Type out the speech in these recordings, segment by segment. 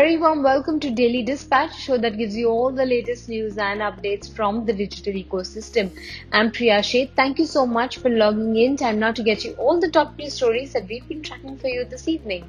very warm welcome to Daily Dispatch, a show that gives you all the latest news and updates from the digital ecosystem. I'm Priya Sheth. Thank you so much for logging in. Time now to get you all the top news stories that we've been tracking for you this evening.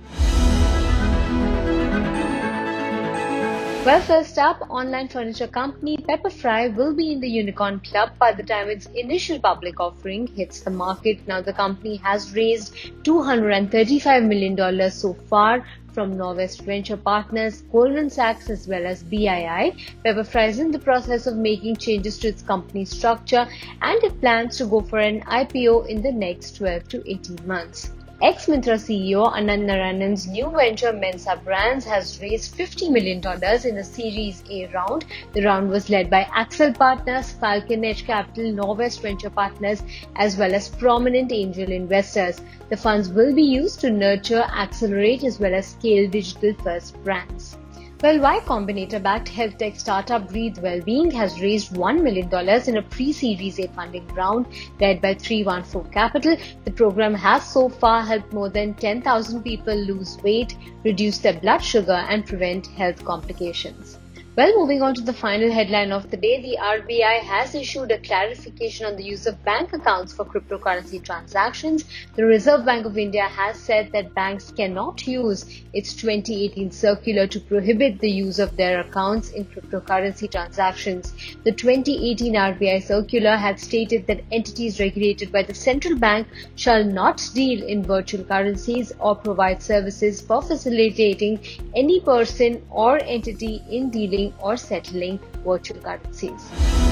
Well, first up, online furniture company Pepperfry will be in the Unicorn Club by the time its initial public offering hits the market. Now, the company has raised $235 million so far from Norwest Venture Partners, Goldman Sachs as well as BII. Pepperfry is in the process of making changes to its company structure and it plans to go for an IPO in the next 12 to 18 months. Ex-Myntra CEO Anand Narayanan's new venture Mensa Brands has raised $50 million in a Series A round. The round was led by Accel Partners, Falcon Edge Capital, Norwest Venture Partners as well as prominent angel investors. The funds will be used to nurture, accelerate as well as scale digital-first brands. Well, Y Combinator-backed health tech startup Breathe Wellbeing has raised $1 million in a pre-Series A funding round led by 314 Capital. The program has so far helped more than 10,000 people lose weight, reduce their blood sugar and prevent health complications. Well, moving on to the final headline of the day, the RBI has issued a clarification on the use of bank accounts for cryptocurrency transactions. The Reserve Bank of India has said that banks cannot use its 2018 circular to prohibit the use of their accounts in cryptocurrency transactions. The 2018 RBI circular had stated that entities regulated by the central bank shall not deal in virtual currencies or provide services for facilitating any person or entity in dealing or settling virtual currencies.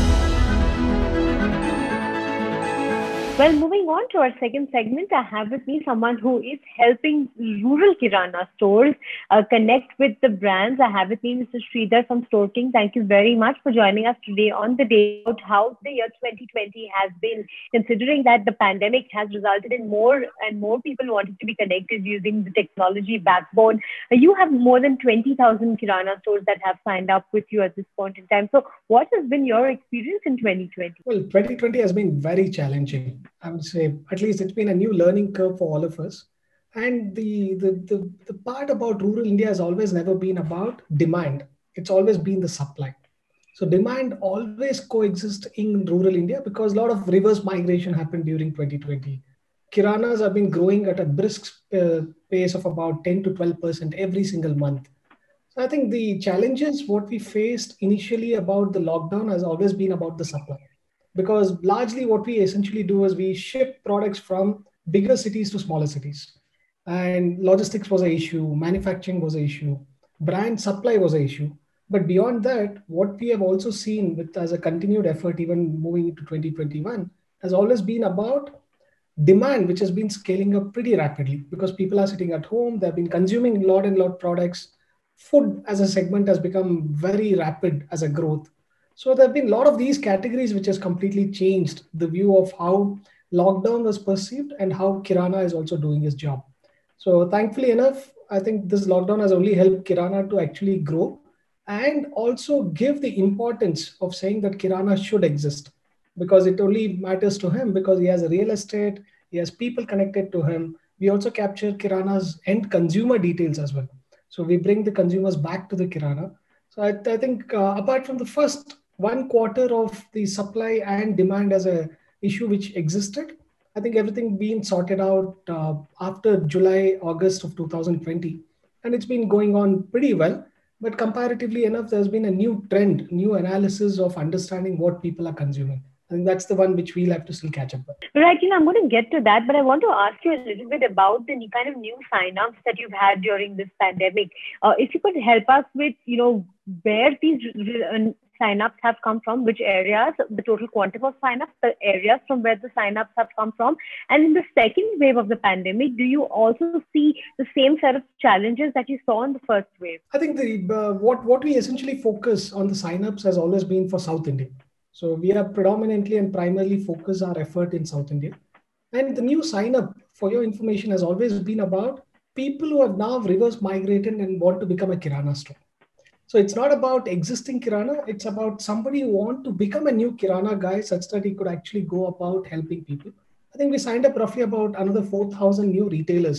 Well, moving on to our second segment, I have with me someone who is helping rural Kirana stores connect with the brands. I have with me Mr. Sridhar from Store King. Thank you very much for joining us today on the day about how the year 2020 has been, considering that the pandemic has resulted in more and more people wanting to be connected using the technology backbone. You have more than 20,000 Kirana stores that have signed up with you at this point in time. So what has been your experience in 2020? Well, 2020 has been very challenging. I would say at least it's been a new learning curve for all of us. And the part about rural India has always never been about demand. It's always been the supply. So demand always coexists in rural India because a lot of reverse migration happened during 2020. Kiranas have been growing at a brisk pace of about 10 to 12% every single month. So I think the challenges what we faced initially about the lockdown has always been about the supply. Because largely what we essentially do is we ship products from bigger cities to smaller cities. And logistics was an issue, manufacturing was an issue, brand supply was an issue. But beyond that, what we have also seen with as a continued effort, even moving into 2021, has always been about demand, which has been scaling up pretty rapidly because people are sitting at home, they've been consuming a lot and lot products. Food as a segment has become very rapid as a growth. So there have been a lot of these categories which has completely changed the view of how lockdown was perceived and how Kirana is also doing his job. So thankfully enough, I think this lockdown has only helped Kirana to actually grow and also give the importance of saying that Kirana should exist because it only matters to him because he has a real estate, he has people connected to him. We also capture Kirana's end consumer details as well. So we bring the consumers back to the Kirana. So I think apart from the first 1 quarter of the supply and demand as a issue which existed, I think everything being sorted out after July, August of 2020. And it's been going on pretty well. But comparatively enough, there's been a new trend, new analysis of understanding what people are consuming. I think that's the one which we'll have to still catch up with. Right, I'm going to get to that, but I want to ask you a little bit about the kind of new sign-ups that you've had during this pandemic. If you could help us with, where these sign-ups have come from, which areas, the total quantum of sign-ups, the areas from where the sign-ups have come from. And in the second wave of the pandemic, do you also see the same set of challenges that you saw in the first wave? I think what we essentially focus on the sign-ups has always been for South India. So we have predominantly and primarily focused our effort in South India. And the new sign-up, for your information, has always been about people who have now reverse migrated and want to become a Kirana store. So it's not about existing Kirana, it's about somebody who want to become a new Kirana guy such that he could actually go about helping people. I think we signed up roughly about another 4,000 new retailers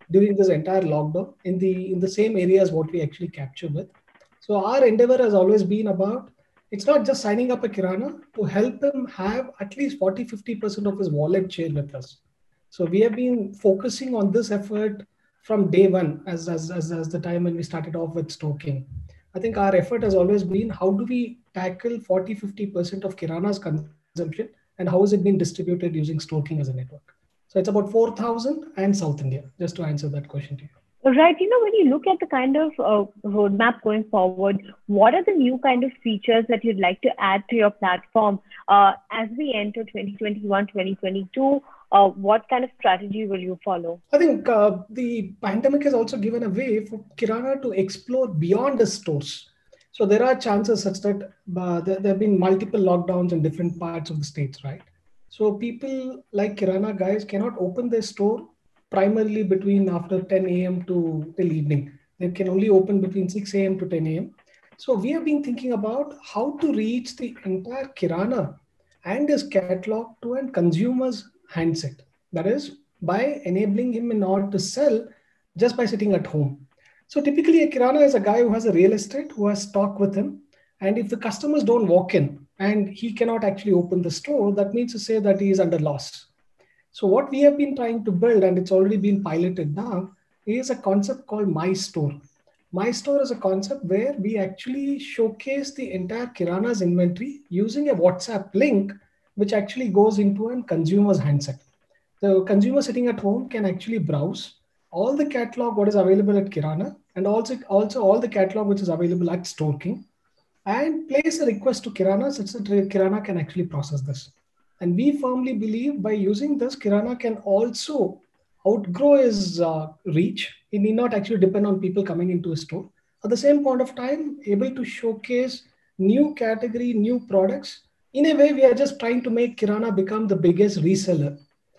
during this entire lockdown in the same areas what we actually capture with. So our endeavor has always been about, it's not just signing up a Kirana, to help him have at least 40-50% of his wallet share with us. So we have been focusing on this effort from day one, as the time when we started off with stoking. I think our effort has always been, how do we tackle 40-50% of Kirana's consumption, and how is it being distributed using stoking as a network? So it's about 4,000 and South India, just to answer that question to you. Right. When you look at the kind of roadmap going forward, what are the new kind of features that you'd like to add to your platform as we enter 2021, 2022? What kind of strategy will you follow? I think the pandemic has also given a way for Kirana to explore beyond the stores. So there are chances such that there have been multiple lockdowns in different parts of the states, right? So people like Kirana guys cannot open their store primarily between after 10 a.m. to till evening. They can only open between 6 a.m. to 10 a.m. So we have been thinking about how to reach the entire Kirana and his catalog to a consumer's handset. That is, by enabling him in order to sell just by sitting at home. So typically a Kirana is a guy who has a real estate, who has stock with him. And if the customers don't walk in and he cannot actually open the store, that means to say that he is under loss. So what we have been trying to build, and it's already been piloted now, is a concept called My Store. My Store is a concept where we actually showcase the entire Kirana's inventory using a WhatsApp link, which actually goes into a consumer's handset. The consumer sitting at home can actually browse all the catalog what is available at Kirana, and also all the catalog which is available at Store King, and place a request to Kirana such that Kirana can actually process this. And we firmly believe by using this, Kirana can also outgrow his reach. He need not actually depend on people coming into a store. At the same point of time, able to showcase new category, new products. In a way, we are just trying to make Kirana become the biggest reseller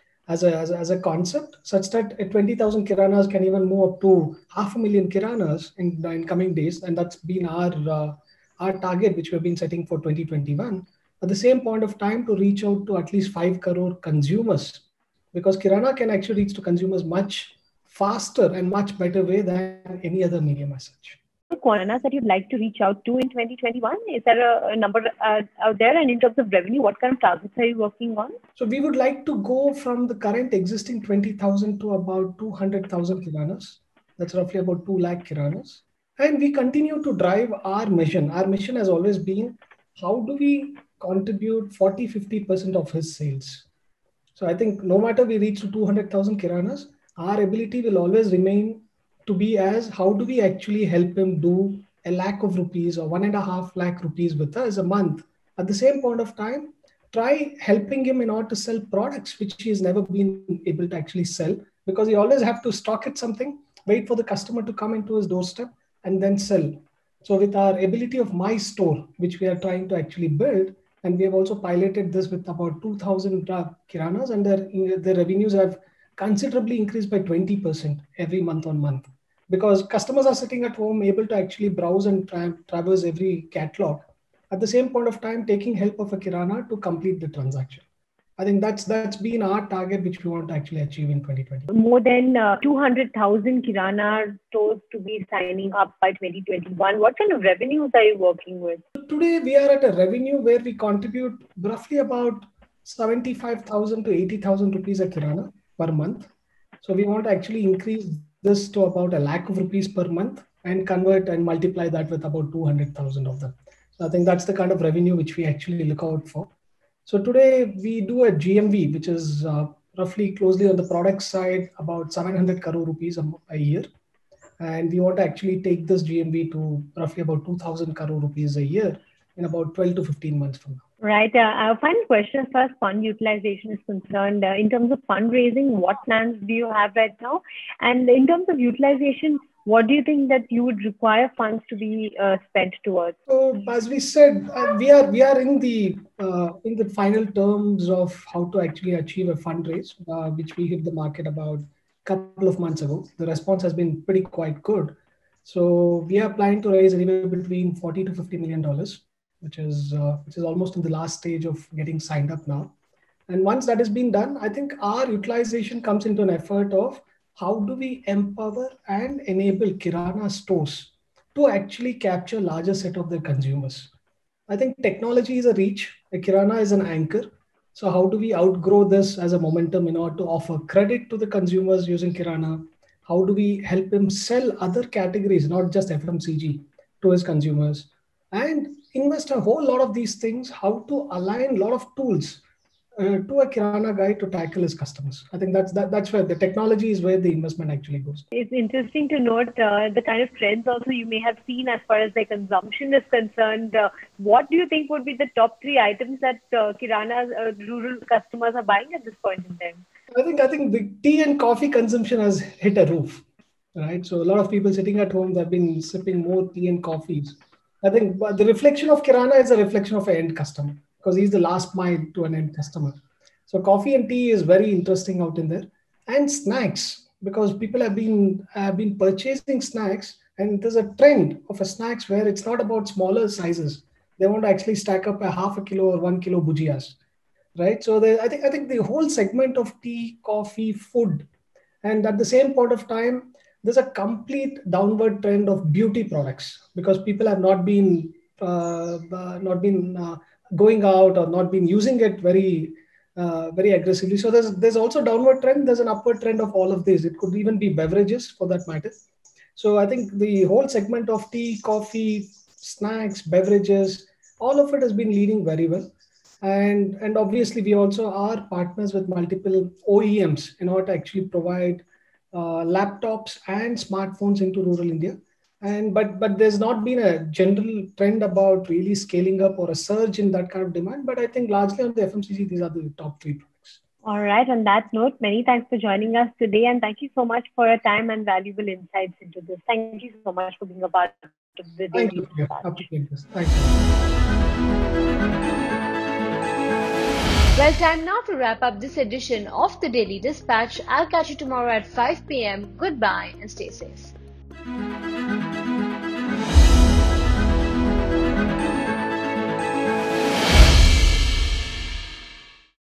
as a concept, such that 20,000 Kiranas can even move up to 500,000 Kiranas in coming days. And that's been our target, which we've been setting for 2021. At the same point of time, to reach out to at least 5 crore consumers, because Kirana can actually reach to consumers much faster and much better way than any other medium as such. Kiranas that you'd like to reach out to in 2021? Is there a number out there? And in terms of revenue, what kind of targets are you working on? So we would like to go from the current existing 20,000 to about 200,000 Kiranas. That's roughly about 2 lakh Kiranas. And we continue to drive our mission. Our mission has always been, how do we contribute 40-50% of his sales? So I think no matter we reach to 200,000 Kiranas, our ability will always remain to be as, how do we actually help him do a lakh of rupees or 1.5 lakh rupees with us a month? At the same point of time, try helping him in order to sell products which he has never been able to actually sell, because he always have to stock it something, wait for the customer to come into his doorstep and then sell. So with our ability of My Store, which we are trying to actually build, and we have also piloted this with about 2,000 Kiranas, and their revenues have considerably increased by 20% every month on month, because customers are sitting at home able to actually browse and traverse every catalog. At the same point of time, taking help of a Kirana to complete the transaction. I think that's been our target, which we want to actually achieve in 2020. More than 200,000 Kirana stores to be signing up by 2021. What kind of revenues are you working with? Today, we are at a revenue where we contribute roughly about 75,000 to 80,000 rupees a Kirana per month. So we want to actually increase this to about a lakh of rupees per month and convert and multiply that with about 200,000 of them. So I think that's the kind of revenue which we actually look out for. So today we do a GMV, which is roughly closely on the product side, about 700 crore rupees a year. And we want to actually take this GMV to roughly about 2,000 crore rupees a year in about 12 to 15 months from now. Right. Our final question as far as fund utilization is concerned. In terms of fundraising, what plans do you have right now? And in terms of utilization, what do you think that you would require funds to be spent towards? So, as we said, we are in the final terms of how to actually achieve a fundraise, which we hit the market about a couple of months ago. The response has been pretty quite good. So we are planning to raise anywhere between $40 to $50 million, which is almost in the last stage of getting signed up now. And once that has been done, I think our utilization comes into an effort of how do we empower and enable Kirana stores to actually capture larger set of their consumers? I think technology is a reach, a Kirana is an anchor. So how do we outgrow this as a momentum in order to offer credit to the consumers using Kirana? How do we help him sell other categories, not just FMCG, to his consumers? And invest a whole lot of these things, how to align a lot of tools to a Kirana guy to tackle his customers. I think that's where the technology is where the investment actually goes. It's interesting to note the kind of trends also you may have seen as far as the consumption is concerned. What do you think would be the top 3 items that Kirana rural customers are buying at this point in time? I think the tea and coffee consumption has hit a roof, right? So a lot of people sitting at home, they've been sipping more tea and coffees. I think the reflection of Kirana is a reflection of an end customer because he's the last mile to an end customer. So coffee and tea is very interesting out in there, and snacks because people have been purchasing snacks, and there's a trend of a snacks where it's not about smaller sizes. They want to actually stack up a half a kilo or 1 kilo bhujiyas, right? So I think the whole segment of tea, coffee, food, and at the same point of time, there's a complete downward trend of beauty products because people have not been going out or not been using it very aggressively. So there's also downward trend. There's an upward trend of all of this. It could even be beverages for that matter. So I think the whole segment of tea, coffee, snacks, beverages, all of it has been leading very well. And obviously we also are partners with multiple OEMs in order to actually provide laptops and smartphones into rural India. And but there's not been a general trend about really scaling up or a surge in that kind of demand. But I think largely on the FMCG, these are the top 3 products. All right. On that note, many thanks for joining us today, and thank you so much for your time and valuable insights into this. Thank you so much for being a part of the Thank Daily you. Yeah, Dispatch. appreciate this. Thank you. Well, time now to wrap up this edition of the Daily Dispatch. I'll catch you tomorrow at 5 p.m. Goodbye and stay safe.